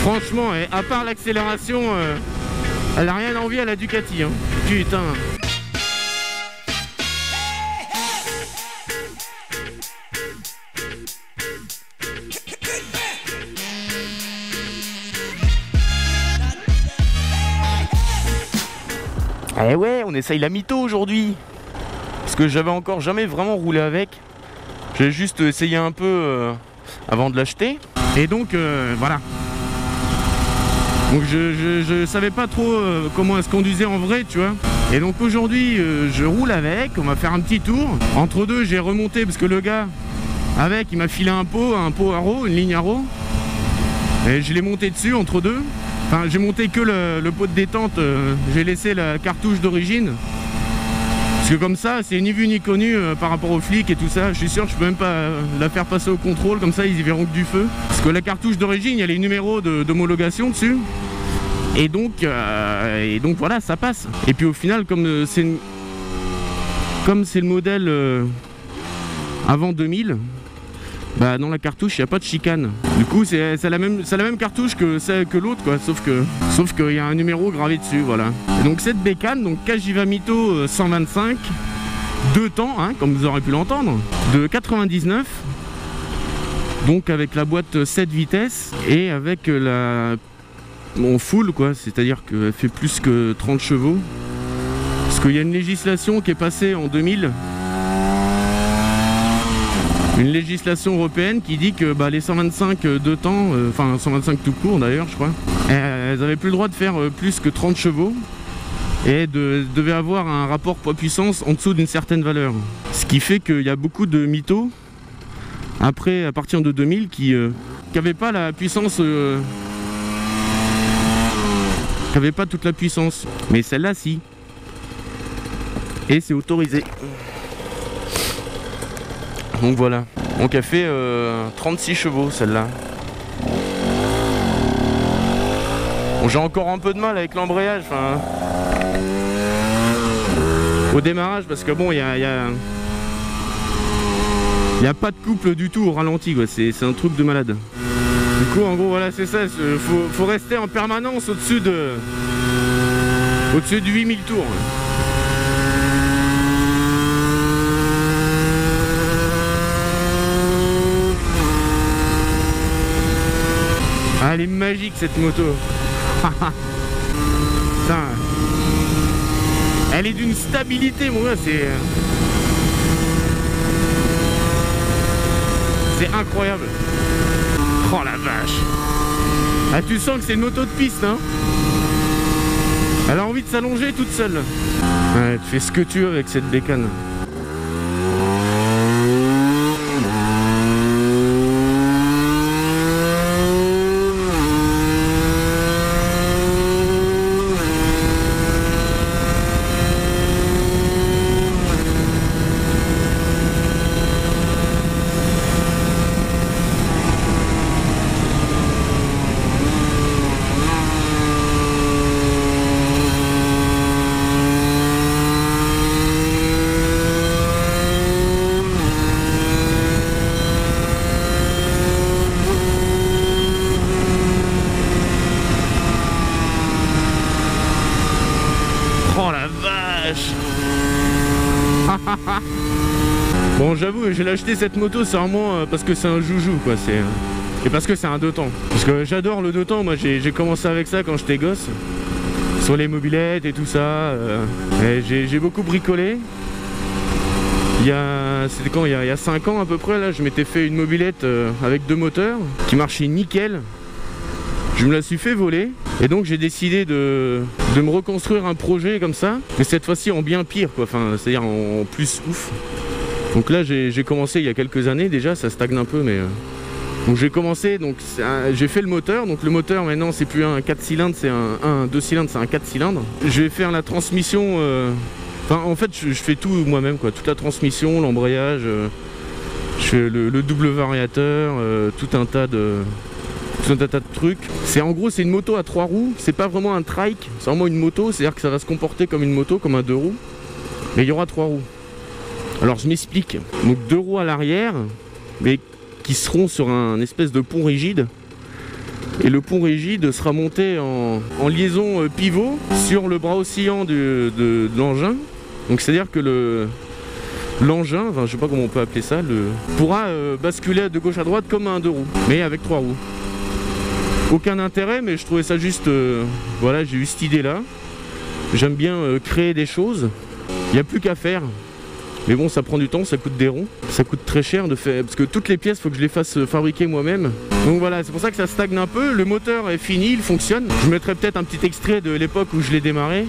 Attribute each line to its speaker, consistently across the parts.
Speaker 1: Franchement, à part l'accélération, elle a rien à envier à la Ducati, hein. Putain. Eh ouais, on essaye la Mito aujourd'hui. Parce que j'avais encore jamais vraiment roulé avec. J'ai juste essayé un peu avant de l'acheter. Et donc voilà. Donc je savais pas trop comment elle se conduisait en vrai, tu vois. Et donc aujourd'hui je roule avec, on va faire un petit tour. Entre deux j'ai remonté parce que le gars avec il m'a filé un pot haro, une ligne haro. Et je l'ai monté dessus entre deux. Enfin j'ai monté que le pot de détente, j'ai laissé la cartouche d'origine. Parce que comme ça c'est ni vu ni connu par rapport aux flics et tout ça. Je suis sûr que je peux même pas la faire passer au contrôle, comme ça ils y verront que du feu. Parce que la cartouche d'origine il y a les numéros d'homologation dessus. Et donc voilà, ça passe. Et puis au final comme c'est le modèle avant 2000, bah dans la cartouche il n'y a pas de chicane. Du coup c'est la même cartouche que l'autre quoi, sauf qu'il y a un numéro gravé dessus, voilà. Et donc cette bécane, donc Cagiva Mito 125, 2 temps, hein, comme vous aurez pu l'entendre, de 99, donc avec la boîte 7 vitesses et avec en full quoi, c'est-à-dire qu'elle fait plus que 30 chevaux. Parce qu'il y a une législation qui est passée en 2000. Une législation européenne qui dit que les 125 2 temps, enfin 125 tout court d'ailleurs je crois, elles n'avaient plus le droit de faire plus que 30 chevaux et devaient avoir un rapport poids-puissance en dessous d'une certaine valeur. Ce qui fait qu'il y a beaucoup de mythos, après à partir de 2000, qui n'avaient pas la puissance, qui n'avaient pas toute la puissance, mais celle-là si. Et c'est autorisé. Donc voilà, donc elle fait 36 chevaux celle-là. Bon, j'ai encore un peu de mal avec l'embrayage au démarrage parce que bon il y a pas de couple du tout au ralenti quoi, c'est un truc de malade. Du coup en gros voilà c'est ça, faut rester en permanence au-dessus de 8000 tours. Ah, elle est magique cette moto. Putain. Elle est d'une stabilité, mon gars, c'est incroyable. Oh la vache. Ah, tu sens que c'est une moto de piste, hein. Elle a envie de s'allonger toute seule. Ouais, tu fais ce que tu veux avec cette bécane. Oh la vache. Bon j'avoue j'ai acheté cette moto c'est vraiment parce que c'est un joujou quoi, et parce que c'est un 2 temps. Parce que j'adore le 2 temps, moi j'ai commencé avec ça quand j'étais gosse. Sur les mobylettes et tout ça. J'ai beaucoup bricolé. C'était quand il y a 5 ans à peu près là, je m'étais fait une mobylette avec 2 moteurs qui marchait nickel. Je me la suis fait voler et donc j'ai décidé de me reconstruire un projet comme ça, mais cette fois-ci en bien pire quoi, enfin c'est-à-dire en plus ouf. Donc là j'ai commencé il y a quelques années déjà, ça stagne un peu mais donc j'ai commencé, donc j'ai fait le moteur, donc le moteur maintenant c'est plus un 4 cylindres, c'est un 2 cylindres, c'est un 4 cylindres. Je vais faire la transmission, enfin en fait je fais tout moi-même quoi, toute la transmission, l'embrayage, je fais le double variateur, tout un tas de trucs. En gros c'est une moto à 3 roues, c'est pas vraiment un trike, c'est vraiment une moto, c'est à dire que ça va se comporter comme une moto, comme un 2 roues, mais il y aura 3 roues. Alors je m'explique, donc 2 roues à l'arrière, mais qui seront sur un espèce de pont rigide, Et le pont rigide sera monté en liaison pivot sur le bras oscillant de l'engin. Donc c'est-à-dire que l'engin, enfin je sais pas comment on peut appeler ça, pourra basculer de gauche à droite comme un 2 roues, mais avec 3 roues. Aucun intérêt, mais je trouvais ça juste... voilà, j'ai eu cette idée-là. J'aime bien créer des choses. Il n'y a plus qu'à faire. Mais bon, ça prend du temps, ça coûte des ronds. Ça coûte très cher de faire... Parce que toutes les pièces, il faut que je les fasse fabriquer moi-même. Donc voilà, c'est pour ça que ça stagne un peu. Le moteur est fini, il fonctionne. Je mettrai peut-être un petit extrait de l'époque où je l'ai démarré.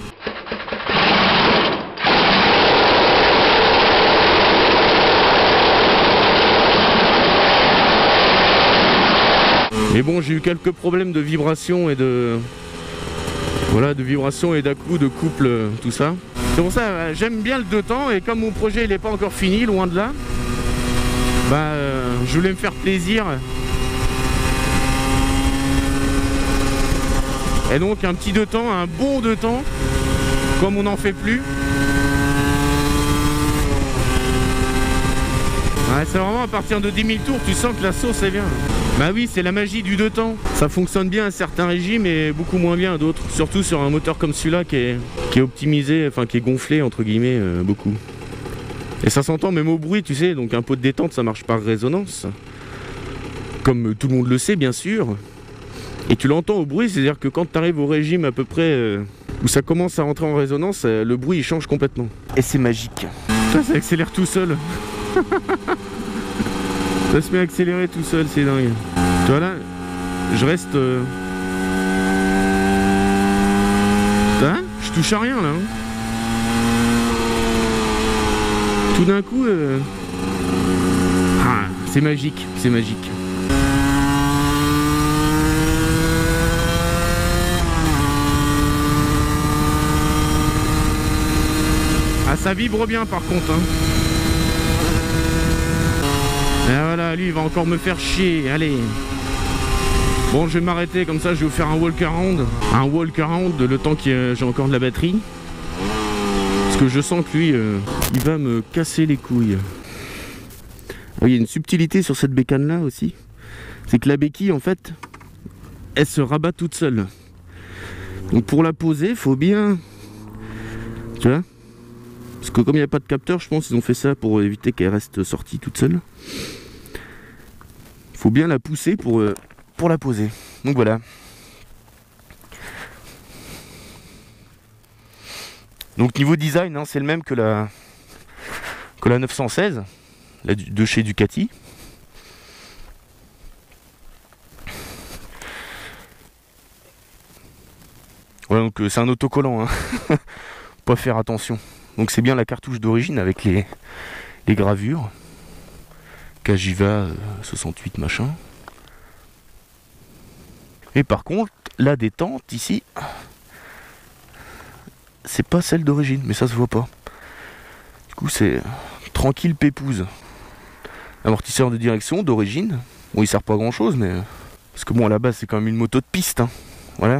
Speaker 1: Mais bon, j'ai eu quelques problèmes de vibration et de... Voilà, de vibration et d'à-coups, de couple, tout ça. C'est pour ça, j'aime bien le 2 temps, et comme mon projet il n'est pas encore fini, loin de là, bah, je voulais me faire plaisir. Et donc un petit 2 temps, un bon 2 temps, comme on n'en fait plus. Ouais, c'est vraiment à partir de 10 000 tours, tu sens que la sauce est bien. Bah oui, c'est la magie du 2 temps. Ça fonctionne bien à certains régimes et beaucoup moins bien à d'autres. Surtout sur un moteur comme celui-là qui est optimisé, enfin qui est gonflé entre guillemets beaucoup. Et ça s'entend même au bruit, tu sais, donc un pot de détente ça marche par résonance. Comme tout le monde le sait bien sûr. Et tu l'entends au bruit, c'est-à-dire que quand tu arrives au régime à peu près où ça commence à rentrer en résonance, le bruit il change complètement. Et c'est magique. Ça accélère tout seul. Ça se met à accélérer tout seul, c'est dingue. Tu vois là, je reste... Hein, je touche à rien là. Hein. Tout d'un coup... Ah, c'est magique, c'est magique. Ah, ça vibre bien par contre. Hein. Et voilà, lui il va encore me faire chier, allez. Bon, je vais m'arrêter comme ça, je vais vous faire un walk around. Un walk around le temps que j'ai encore de la batterie. Parce que je sens que lui, il va me casser les couilles. Il y a une subtilité sur cette bécane là aussi. C'est que la béquille en fait, elle se rabat toute seule. Donc pour la poser, il faut bien... Tu vois ? Parce que comme il n'y a pas de capteur, je pense qu'ils ont fait ça pour éviter qu'elle reste sortie toute seule. Il faut bien la pousser pour la poser. Donc voilà. Donc niveau design, hein, c'est le même que la 916, de chez Ducati. Voilà, donc c'est un autocollant. Hein. Pas faire attention. Donc c'est bien la cartouche d'origine avec les gravures. Cagiva 68 machin. Et par contre, la détente ici, c'est pas celle d'origine, mais ça se voit pas. Du coup c'est tranquille pépouze. Amortisseur de direction d'origine. Bon, il sert pas à grand chose, mais... Parce que bon, à la base c'est quand même une moto de piste. Hein. Voilà.